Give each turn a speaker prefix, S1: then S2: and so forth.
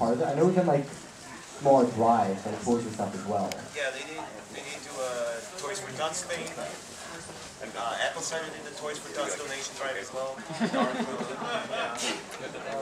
S1: part of it? I know we've done like smaller drives, like toys and stuff as well.
S2: Yeah, they did do Toys for Tots thing. Apple Cider did the Toys for Tots donation drive as well.